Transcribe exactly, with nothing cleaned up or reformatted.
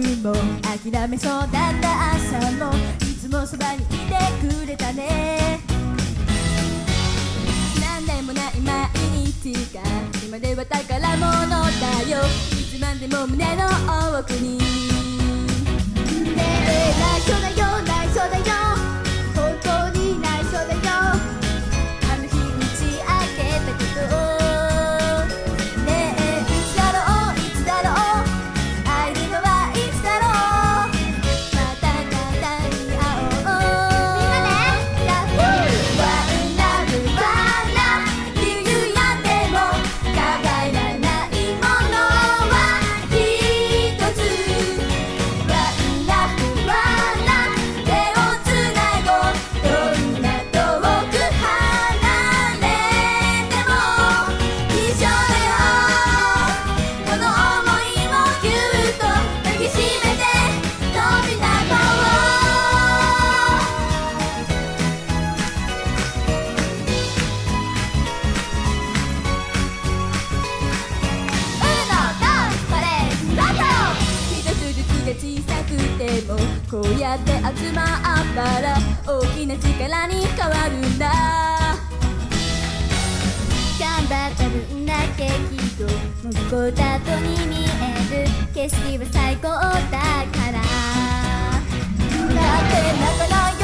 も諦めそうだった朝もいつもそばにいてくれたね。なんでもない毎日が今では宝物だよ。いつまでも胸の奥にねえ内緒だよ内緒だよ本当に内緒だよ。あの日打ち明けたけどねえいつだろういつだろう会えるのはいつだろうまた肩に会おうみんなでラブワンラブワンラブいつまでも変えらないものは一つワンラブワンラブ手をつなごうどんな遠く離れても一緒だよ。この想いをぎゅっと抱きしめて飛び立とう。ウノのバレースタート。一つずつが小さくてもこうやって集まったら大きな力に変わるんだ。頑張った分だけきっともうここだとに見える景色は最高だから。だって仲間よ